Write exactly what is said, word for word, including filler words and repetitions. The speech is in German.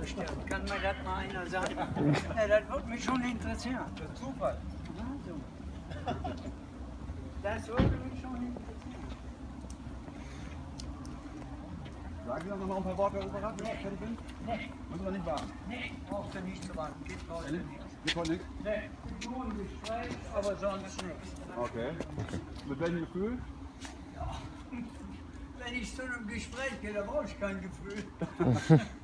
bestimmt. Kann mir das mal einer sagen? Ja, das würde mich schon interessieren. Das ist Zufall. Also. Das würde mich schon interessieren. Sagen Sie doch noch mal ein paar Worte darüber, wenn ich fertig bin? Nee. Müssen wir nicht warten. Nee, brauchst du nicht zu warten. Gibt heute Ehrlich? nichts. Gibt heute nichts? Nee, nur ein Gespräch, aber sonst nichts. Okay. Mit welchem Gefühl? Wenn ich zu einem Gespräch gehe, da brauche ich kein Gefühl.